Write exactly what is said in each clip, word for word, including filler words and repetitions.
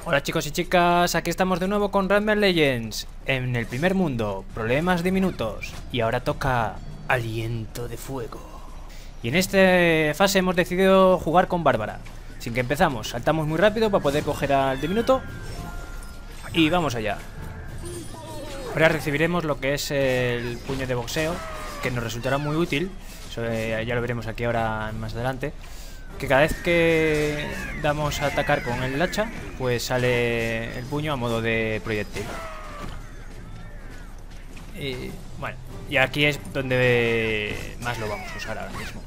Hola chicos y chicas, aquí estamos de nuevo con Rayman Legends. En el primer mundo, problemas diminutos. Y ahora toca aliento de fuego. Y en esta fase hemos decidido jugar con Bárbara. Sin que empezamos, saltamos muy rápido para poder coger al diminuto. Y vamos allá. Ahora recibiremos lo que es el puño de boxeo, que nos resultará muy útil. Eso, eh, ya lo veremos aquí ahora más adelante. Que cada vez que damos a atacar con el hacha, pues sale el puño a modo de proyectil. Y bueno, y aquí es donde más lo vamos a usar ahora mismo.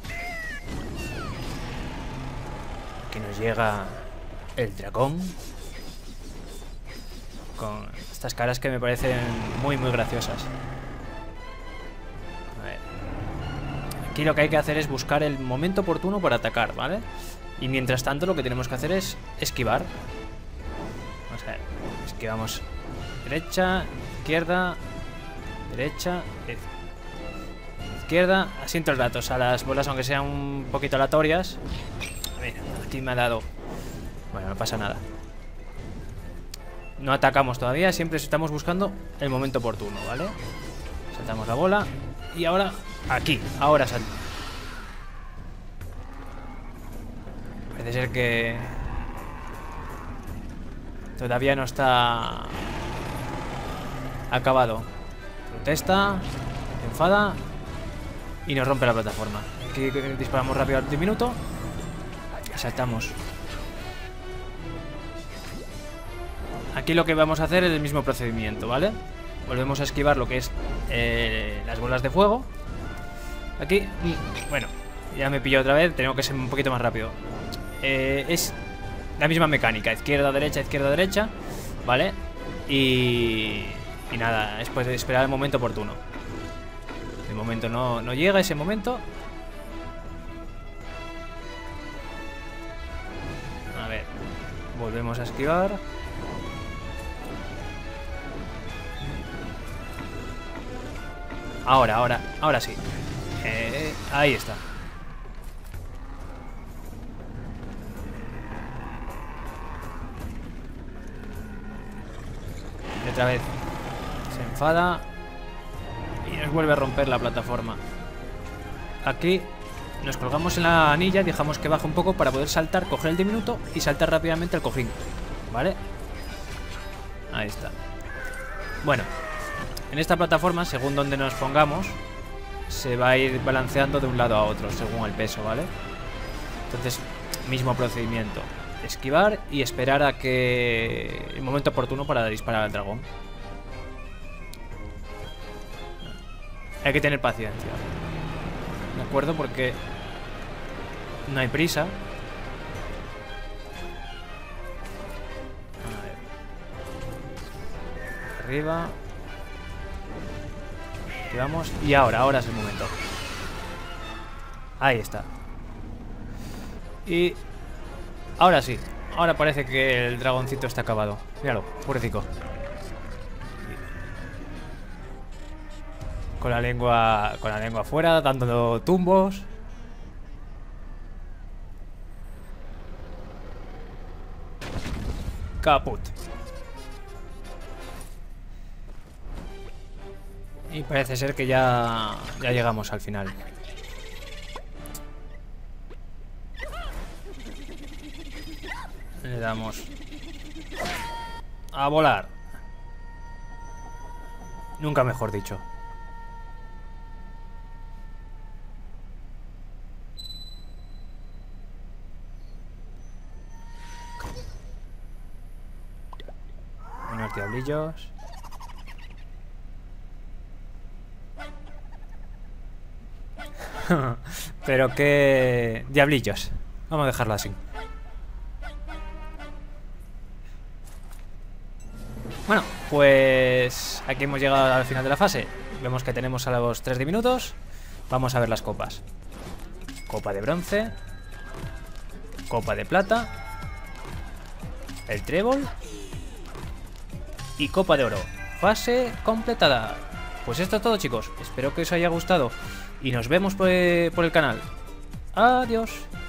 Aquí nos llega el dragón, con estas caras que me parecen muy muy graciosas. A ver. Aquí lo que hay que hacer es buscar el momento oportuno para atacar, ¿vale? Y mientras tanto lo que tenemos que hacer es esquivar. Vamos a ver. Esquivamos derecha, izquierda, derecha, izquierda. Así todo el rato. O sea, las bolas, aunque sean un poquito aleatorias. Mira, aquí me ha dado. Bueno, no pasa nada. No atacamos todavía, siempre estamos buscando el momento oportuno, ¿vale? Saltamos la bola. Y ahora, aquí, ahora salto. Parece ser que todavía no está acabado. Protesta, se enfada y nos rompe la plataforma. Aquí disparamos rápido al diminuto. Saltamos. Aquí lo que vamos a hacer es el mismo procedimiento, ¿vale? Volvemos a esquivar lo que es eh, las bolas de fuego. Aquí, bueno, ya me pilló otra vez. Tengo que ser un poquito más rápido. eh, Es la misma mecánica. Izquierda, derecha, izquierda, derecha, ¿vale? Y, y nada, después de esperar el momento oportuno. De momento no, no llega ese momento. A ver, volvemos a esquivar. Ahora, ahora, ahora sí. Eh, ahí está. Y otra vez se enfada y nos vuelve a romper la plataforma. Aquí nos colgamos en la anilla, dejamos que baje un poco para poder saltar, coger el diminuto y saltar rápidamente al cojín, ¿vale? Ahí está. Bueno, en esta plataforma, según donde nos pongamos, se va a ir balanceando de un lado a otro, según el peso, ¿vale? Entonces, mismo procedimiento. Esquivar y esperar a que... el momento oportuno para disparar al dragón. Hay que tener paciencia, ¿de acuerdo? Porque no hay prisa. A ver. Arriba. Vamos, y ahora, ahora es el momento. Ahí está. Y ahora sí. Ahora parece que el dragoncito está acabado. Míralo, pobrecito. Con la lengua Con la lengua afuera, dando tumbos. Caput. Y parece ser que ya, ya llegamos al final. Le damos a volar. Nunca mejor dicho. Unos diablillos. Pero qué diablillos. Vamos a dejarlo así. Bueno, pues aquí hemos llegado al final de la fase. Vemos que tenemos a los tres diminutos. Vamos a ver las copas. Copa de bronce, copa de plata, el trébol y copa de oro. Fase completada. Pues esto es todo, chicos. Espero que os haya gustado y nos vemos por, por el canal. Adiós.